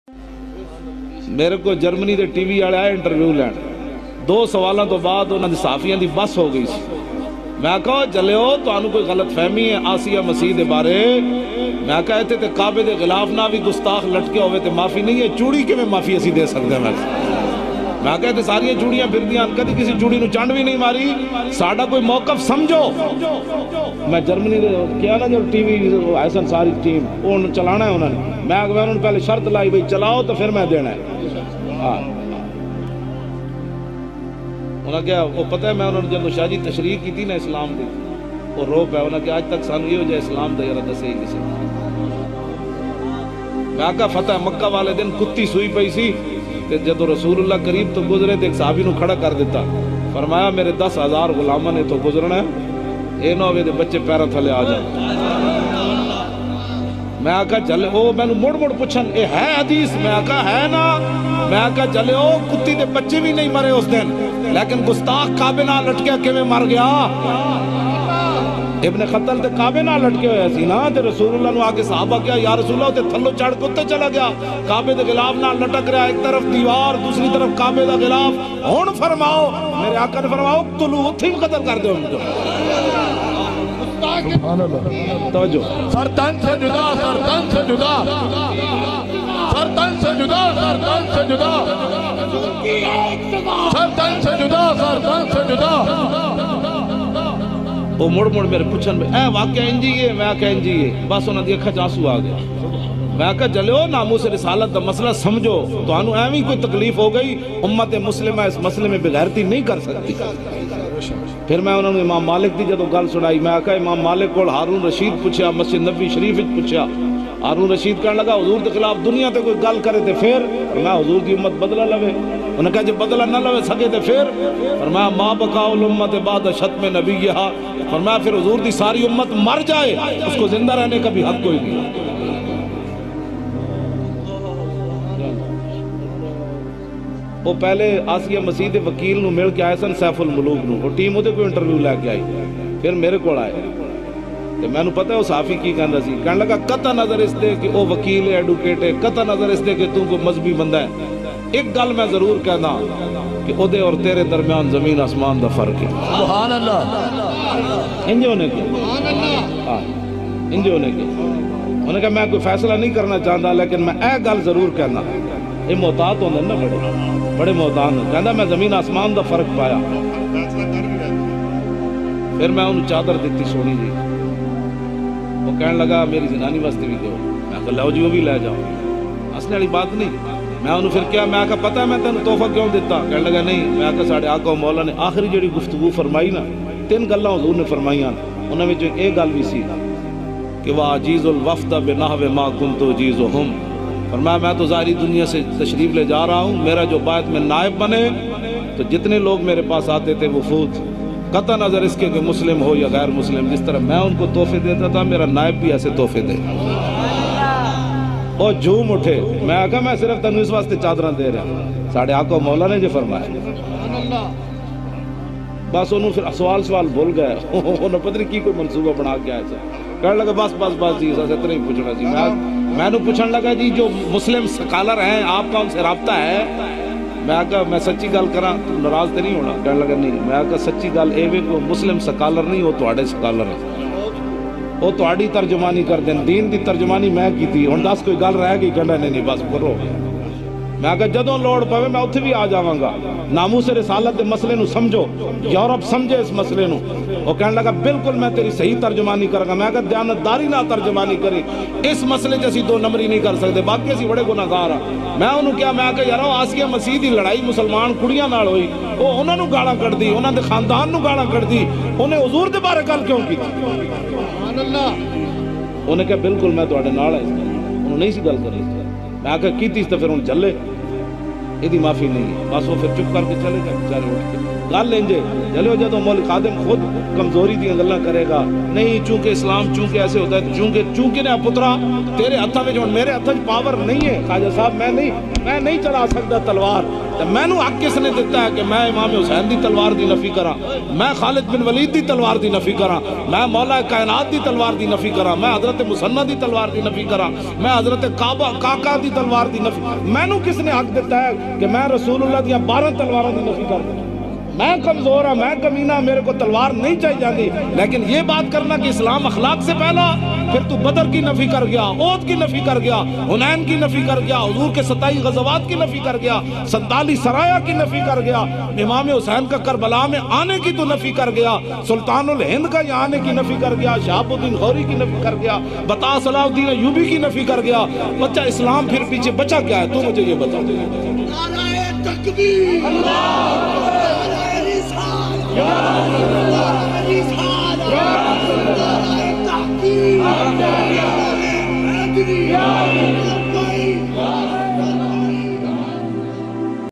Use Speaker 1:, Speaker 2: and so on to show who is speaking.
Speaker 1: میرے کو جرمنی دے T V والے آئے انٹرویو لین، 2 سوالوں تو بعد انہوں نے صحافیاں دی بس ہو گئی سی۔ میں کہا چلے ہو تو انہوں کوئی غلط فہمی ہے آسیہ مسیح دے بارے؟ میں کہا تے تے کعبے دے غلاف نہ بھی گستاخ لٹکے ہوئے تے معافی نہیں ہے، چوڑی کے میں معافی اسی دے سکتے ہیں۔ میں کہا تے ساری چوڑیاں پھردیاں، کدی کسی چوڑی نو چانڈ بھی نہیں ماری، ساڑھا کوئی موقف سمجھو۔ میں جرمنی دے کیا نا جو ٹی وی ایسن ساری ٹیم وہ چلانا ہے انہوں نے، میں انہوں نے پہلے شرط لائی بھئی چلاؤ تو پھر میں دینا ہے۔ ہاں انہوں نے کہا وہ پتہ ہے میں انہوں نے جب شاہ جی تشریح کی تھی نا اسلام دی، وہ رو پہ انہوں نے کہا آج تک سانو یہ ہو جائے اسلام دا یارہ دسے ہی کسی۔ میں کہا فتح مکہ والے دن کتی سوئی پئی سی کہ جب رسول اللہ قریب تو گزرے تو ایک صحابی نو کھڑا کر دیتا، فرمایا میرے 10,000 غلامہ نے تو گزرنا ہے، اے نو ہوئے دے بچے پیرہ تھلے آ جائیں۔ میں کہا چلے او میں مڑ مڑ پوچھن اے ہے حدیث؟ میں کہا ہے نا۔ میں کہا چلے او کتی دے بچے بھی نہیں مرے اس دن، لیکن گستاخ کعبے نہ لٹکے کے میں مر گیا۔ ابن خطل تے کعبے نہ لٹکے ہوئے سی نا، تے رسول اللہ نو آگے صحابہ کیا یا رسول اللہ تے تھلو چڑھ کتے چلا گیا، کعبے دے غلاف نہ لٹک رہا، ایک طرف دیوار دوسری طرف کعبے دا غلاف۔ ہون فرماؤ میرے آقا نے فرماؤ اقتلو، اتھی قتل کر دے ان کو۔
Speaker 2: سبحان اللہ،
Speaker 1: توجہ،
Speaker 2: سرطان سے جدا، سرطان سے جدا، سرطان سے جدا، سرطان سے جدا، سرطان سے جدا، سرطان سے جدا۔
Speaker 1: وہ مڑ مڑ میرے پوچھن اے واقعہ انجی ہے، میں کہا انجی ہے، بس انہوں نے دیکھا چانسو آ گیا۔ میں کہا چلو ناموس رسالت دا مسئلہ سمجھو، تو انہوں ایویں کوئی تکلیف ہو گئی، امت مسلمہ اس مسئلے میں بغیرتی نہیں کر سکتی۔ پھر میں انہوں نے امام مالک دی جدو گل سنائی، میں کہا امام مالک کو ہارون رشید پوچھا، مسجد نبی شریف پوچھا، ہارون رشید کہنے لگا حضور کے خلاف دنیا تے کوئی گل کرے تے پھر میں حضور دی امت بدلہ لوے، انہوں نے کہا جب بدلہ نہ لوے سکے تے پھر فرمایا ما بقاء الامت بعد شتم نبیہا، فرمایا پھر حضور دی ساری امت مر جائے اس کو زندہ رہنے کا بھی حق کوئی نہیں۔ وہ پہلے آسیہ مسیح دے وکیل نو مل کے آئے سن سیف الملوک نو، وہ ٹیم ہوتے کوئی انٹرویو لے کے آئی، پھر میرے کو آئے کہ میں نے پتہ ہے وہ صحافی کی کہنا سی، کہنے لگا قطع نظر اس دے کہ وہ وکیل ہے ایڈوکیٹ ہے، قطع نظر اس دے کہ تو کو مذہبی بندہ ہے، ایک گل میں ضرور کہنا کہ او دے اور تیرے درمیان زمین آسمان دا فرق ہے۔
Speaker 2: سبحان اللہ،
Speaker 1: انجھے ہونے کے انجھے ہونے کے انہوں نے کہا میں کوئی فیصلہ نہیں کرنا چاہتا لیکن میں اے گل ضرور کہنا، یہ محتاط ہوندے نا بڑے محتاط ہوں، کہنا میں زمین آسمان دا فرق پایا۔ پھر میں انہوں چادر دیتی سونی جی، وہ کہنے لگا میری زنانی واسطے بھی دو، میں کہا لو جی وہ بھی لے جاؤ، ہنسنے والی بات نہیں۔ میں انہوں پھر کیا میں کہا پتہ ہے میں تینوں تحفہ کیوں دیتا؟ کہنے لگا نہیں، میں کہا ساڑھے آقا و مولا نے آخری جڑی گفتگو فرمائی نا، 3 گلاں حضور نے فرمائیاں، انہوں میں جو ایک گل بھی سی کہ وَعَجِيزُ الْوَفْدَ بِنَحْوِ مَا كُنْتُ أُجِيزُهُمْ، فرمایا میں تو ظاہری دنیا سے تشریف لے جا رہا ہوں، میرا جو بیعت میں نائب بنے تو جتنے لوگ میرے پاس آتے تھے وفود، قطع نظر اس کے کہ مسلم ہو یا غیر مسلم، جس طرح میں ان کو تحفے دیتا تھا میرا نائب بھی ایسے تحفے دے۔ اور جھوم اٹھے، میں کہا میں صرف تنو اس واسطے چادریں دے رہا، ساڑھے آقا مولا نے جو فرمایا۔ بس انہوں پھر سوال بھول گئے، انہوں پتہ نہیں کی کوئی منصوبہ بنا کے آئے تھے، کہنے لگا بس جی اسے اتنا ہی پوچھنا جی۔ میں نے پوچھنے لگا جی جو مسلم سکالر ہیں آپ کا ان سے رابطہ ہے؟ میں کہا میں سچی گل کراں تو ناراض تے نہیں ہونا؟ کہنے لگا نہیں۔ میں کہا سچی گل اے وے کو مسلم سکالر نہیں وہ تواڈے سکالر ہیں، وہ تواڈی ترجمانی کر دیں، دین دی ترجمانی میں کی تھی، ہن 10 کوئی گل رہ گئی، کہنا نہیں بس کرو۔ میں کہا جدوں لوڑ پوے میں اتھے بھی آ جاواں گا، ناموس رسالت دے مسئلے نو سمجھو، یورپ سمجھے اس مسئلے نو۔ وہ کہنے لگا بالکل میں تیری صحیح ترجمانی کروں گا۔ میں کہا دیانتداری نہ ترجمانی کرے، اس مسئلے جیسی 2 نمبری نہیں کر سکتے، باقی اسی بڑے گناہگار ہاں۔ میں انہوں کیا میں کہا یارو آسیہ مسیح دی لڑائی مسلمان کڑیاں نال ہوئی، وہ انہوں نے گالاں کٹ دی، انہوں نے خاندان نو گالاں کٹ دی، انہیں حضور دے بارے گل کیوں کی؟ انہیں کہا بالکل میں تواڈے نال ہے، انہوں نہیں سی گل کرنی۔ میں کہا کیتی تو پھر ان چلے، یہ معافی نہیں ہے، بس وہ پھر چپ کر کے چلے گئے بیچارے اٹھ کے۔ گل لینجے چلو جدو مول خادم خود کمزوری دی گلاں کرے گا نہیں چونکہ اسلام چونکہ ایسے ہوتا ہے چونکہ نے پترا تیرے ہتھاں وچ ہن میرے ہتھاں وچ پاور نہیں ہے خواجہ صاحب میں نہیں چلا سکتا تلوار تے مینوں حق کس نے دیتا ہے کہ میں امام حسین دی تلوار دی نفی کراں میں خالد بن ولید دی تلوار دی نفی کراں میں مولا کائنات دی تلوار دی نفی کراں میں حضرت مسنہ دی تلوار دی نفی کراں میں حضرت کاکا دی تلوار دی نفی مینوں کس نے حق دیتا ہے کہ میں رسول اللہ دی 12 تلواراں دی نفی کر دوں میں کمزور ہوں میں کمینہ میرے کو تلوار نہیں چاہیے جاتی لیکن یہ بات کرنا کہ اسلام اخلاق سے پہلا پھر تو بدر کی نفی کر گیا احد کی نفی کر گیا حنین کی نفی کر گیا حضور کے 27 غزوات کی نفی کر گیا 47 سرایا کی نفی کر گیا امام حسین کا کربلا میں آنے کی تو نفی کر گیا سلطان الہند کا یہاں آنے کی نفی کر گیا شہاب الدین غوری کی نفی کر گیا بتا صلاح الدین ایوبی کی نفی کر گیا بچہ اسلام پھر پیچھے بچا کیا ہے تو مجھے یہ بتا
Speaker 2: نعرہ تکبیر اللہ